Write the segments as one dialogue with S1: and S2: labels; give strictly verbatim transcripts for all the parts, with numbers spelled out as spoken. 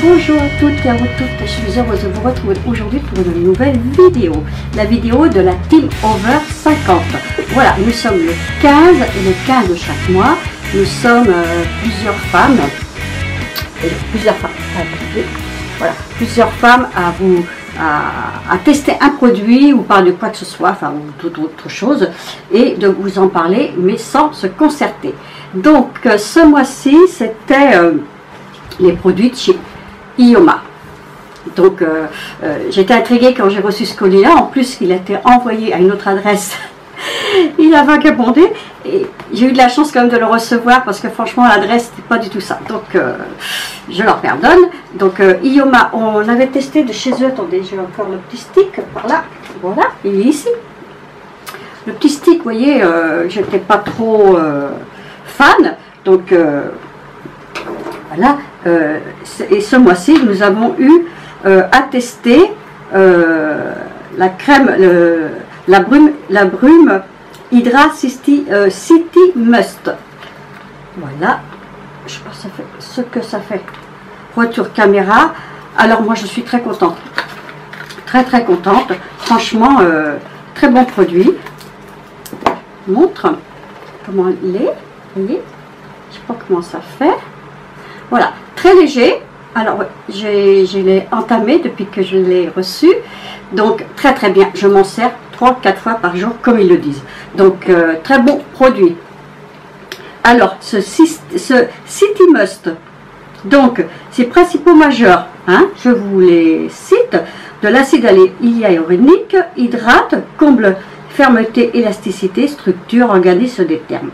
S1: Bonjour à toutes et à vous toutes, je suis heureuse de vous retrouver aujourd'hui pour une nouvelle vidéo, la vidéo de la Team Over cinquante. Voilà, nous sommes le quinze et le quinze de chaque mois, nous sommes euh, plusieurs femmes, euh, plusieurs femmes, voilà, plusieurs femmes à vous à, à tester un produit ou parler de quoi que ce soit, enfin ou toute autre chose, et de vous en parler, mais sans se concerter. Donc euh, ce mois-ci, c'était euh, les produits de chez Ioma. Donc euh, euh, j'étais intriguée quand j'ai reçu ce colis là. En plus il a été envoyé à une autre adresse. Il a vagabondé et j'ai eu de la chance quand même de le recevoir parce que franchement l'adresse n'était pas du tout ça. Donc euh, je leur pardonne. Donc euh, Ioma, on avait testé de chez eux. Attendez, j'ai encore le petit stick par là. Voilà, il est ici. Le petit stick, vous voyez, euh, j'étais pas trop euh, fan. Donc euh, voilà. Euh, et ce mois-ci, nous avons eu euh, à tester euh, la crème, le, la brume, la brume Hydra City, euh, City Must. Voilà, je sais pas ça fait, ce que ça fait. Retour caméra. Alors moi, je suis très contente, très très contente. Franchement, euh, très bon produit. Je vous montre comment il est. Vous voyez, je sais pas comment ça fait. Voilà, très léger. Alors, je l'ai entamé depuis que je l'ai reçu. Donc, très très bien. Je m'en sers trois quatre fois par jour, comme ils le disent. Donc, euh, très bon produit. Alors, ce, ce City Must. Donc, ses principaux majeurs, hein, je vous les cite. De l'acide hyaluronique, hydrate, comble fermeté, élasticité, structure, organisme des termes.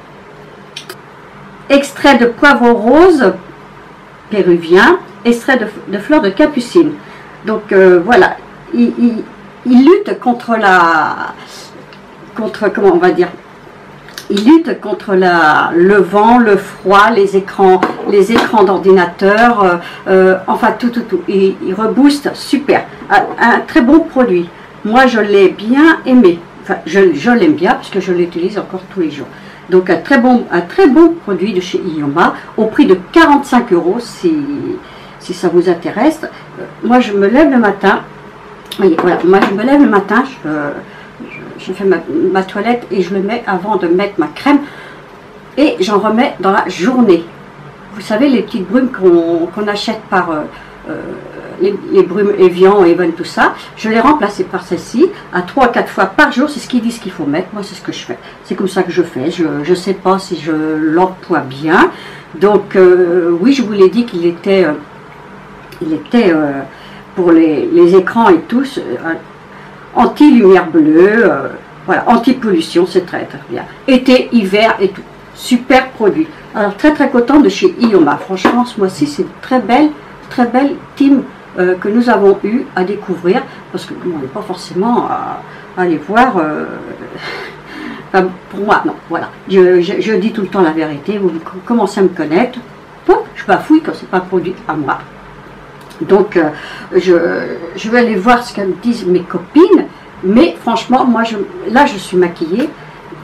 S1: Extrait de poivre rose péruvien, extrait de, de fleurs de capucine. Donc euh, voilà, il, il, il lutte contre la, contre comment on va dire, il lutte contre la, le vent, le froid, les écrans, les écrans d'ordinateur, euh, euh, enfin tout tout tout. Il, il rebooste, super, un, un très bon produit. Moi je l'ai bien aimé, enfin je, je l'aime bien parce que je l'utilise encore tous les jours. Donc un très bon, un très bon produit de chez Ioma au prix de quarante-cinq euros si, si ça vous intéresse. Euh, moi je me lève le matin, voyez, voilà, moi je me lève le matin, je, je, je fais ma, ma toilette et je le mets avant de mettre ma crème et j'en remets dans la journée. Vous savez les petites brumes qu'on qu'on achète par euh, euh, les, les brumes Evian, Even, tout ça, je les remplace par celle-ci à trois à quatre fois par jour, c'est ce qu'ils disent qu'il faut mettre, moi c'est ce que je fais, c'est comme ça que je fais, je ne sais pas si je l'emploie bien, donc euh, oui je vous l'ai dit qu'il était, euh, il était euh, pour les, les écrans et tout, euh, anti-lumière bleue, euh, voilà, anti-pollution, c'est très très bien, été, hiver et tout, super produit. Alors très très content de chez Ioma, franchement ce mois-ci c'est une très belle, très belle team Euh, que nous avons eu à découvrir parce que bon, on n'est pas forcément à, à aller voir euh, enfin, pour moi non, voilà, je, je, je dis tout le temps la vérité, vous commencez à me connaître, bon, je bafouille quand c'est pas produit à moi, donc euh, je, je vais aller voir ce qu'elles disent mes copines, mais franchement moi je, là je suis maquillée,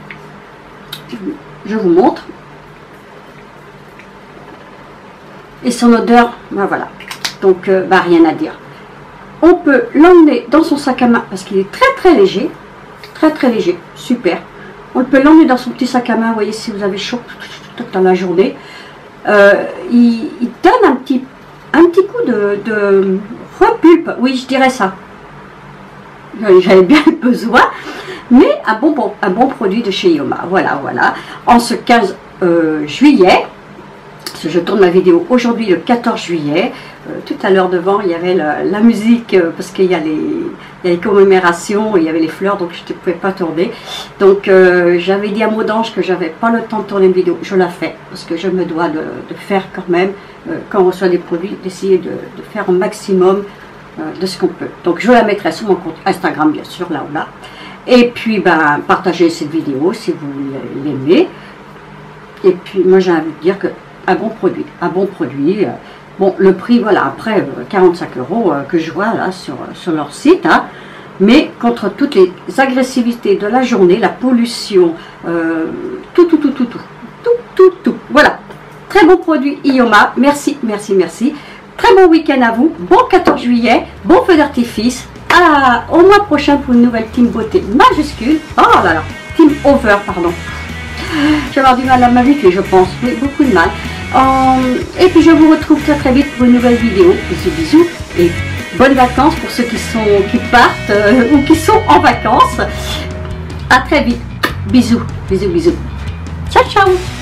S1: je vous montre, et son odeur, ben voilà. Donc, euh, bah, rien à dire. On peut l'emmener dans son sac à main parce qu'il est très très léger. Très très léger. Super. On peut l'emmener dans son petit sac à main. Vous voyez, si vous avez chaud dans la journée. Euh, il, il donne un petit, un petit coup de, de repulpe. Oui, je dirais ça. J'avais bien besoin. Mais un bon, bon, un bon produit de chez Ioma. Voilà, voilà. En ce quinze euh, juillet. Je tourne ma vidéo aujourd'hui le quatorze juillet. Euh, tout à l'heure devant, il y avait la, la musique euh, parce qu'il y, y a les commémorations, il y avait les fleurs, donc je ne pouvais pas tourner. Donc euh, j'avais dit à Maud Ange que j'avais pas le temps de tourner une vidéo. Je la fais parce que je me dois de, de faire quand même, euh, quand on reçoit des produits, d'essayer de, de faire un maximum euh, de ce qu'on peut. Donc je la mettrai sur mon compte Instagram, bien sûr, là ou là. Et puis, ben, partagez cette vidéo si vous l'aimez. Et puis, moi, j'ai envie de dire que un bon produit, un bon produit. Euh, bon, le prix, voilà, après euh, quarante-cinq euros euh, que je vois là sur, sur leur site, hein, mais contre toutes les agressivités de la journée, la pollution, euh, tout, tout, tout, tout, tout, tout, tout, tout. Voilà, très bon produit Ioma. Merci, merci, merci. très bon week-end à vous, bon quatorze juillet, bon feu d'artifice, au mois prochain pour une nouvelle team beauté majuscule, oh là là, team over, pardon. Je vais avoir du mal à m'habituer, je pense, oui, beaucoup de mal. Euh, et puis je vous retrouve très très vite pour une nouvelle vidéo. Bisous bisous et bonnes vacances pour ceux qui, sont, qui partent euh, ou qui sont en vacances. À très vite. Bisous, bisous, bisous. Ciao, ciao.